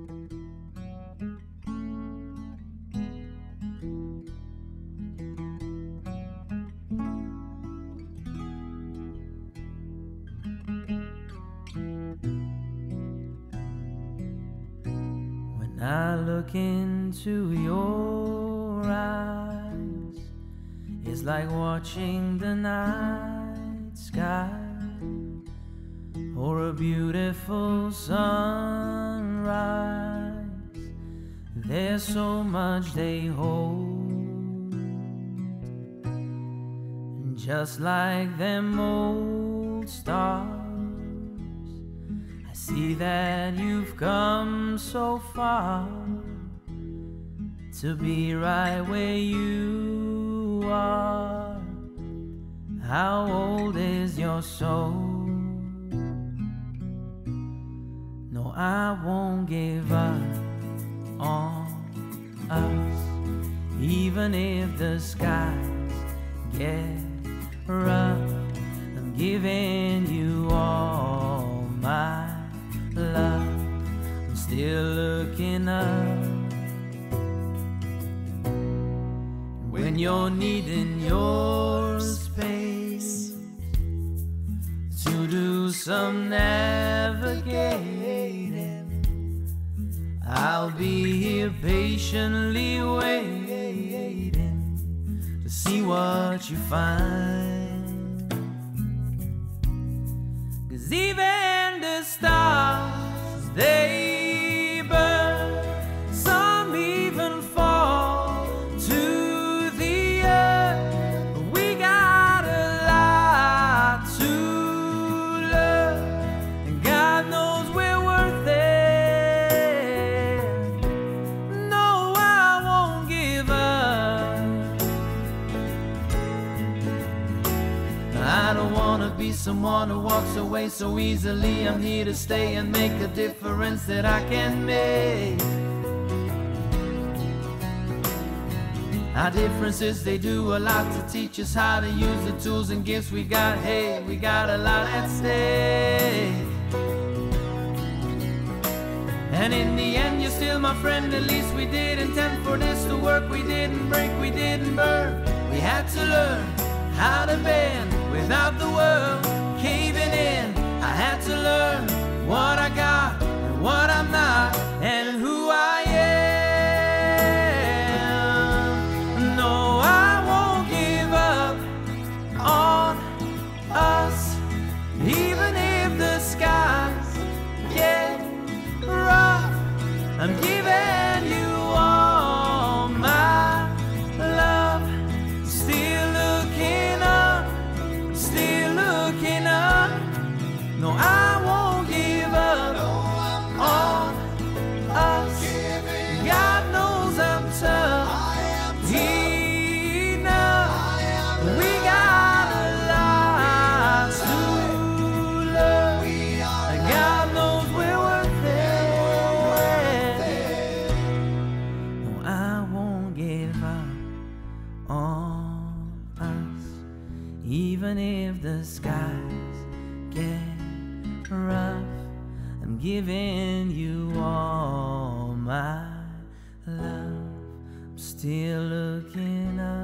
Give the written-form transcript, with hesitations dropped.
When I look into your eyes, it's like watching the night sky or a beautiful sunrise. There's so much they hold, and just like them old stars, I see that you've come so far to be right where you are. How old is your soul? No, I won't give up on us, even if the skies get rough. I'm giving you all my love. I'm still looking up. When you're needing your space to do some navigating, I'll be here patiently waiting to see what you find. 'Cause even the stars, they burn, some even fall to the earth. But we got a lot to learn, and God knows we're worth it. No, I won't give up. I don't wanna be someone who walks away so easily. I'm here to stay and make a difference that I can make. Our differences, they do a lot to teach us how to use the tools and gifts we got. Hey, we got a lot at stake. And in the end, you're still my friend. At least we did intend for this to work. We didn't break, we didn't burn. We had to learn how to bend without the world caving in. I had to learn what I got and what I'm not, and who I am. No, I won't give up on us, even if the skies get rough. I'm giving you all my love. Still looking up, still looking up. No, I won't give up on us. God knows I'm tough enough. We got a lot to learn. God knows we're worth it. No, I won't give up on us, even if the skies get rough. I'm giving you all my love. I'm still looking up.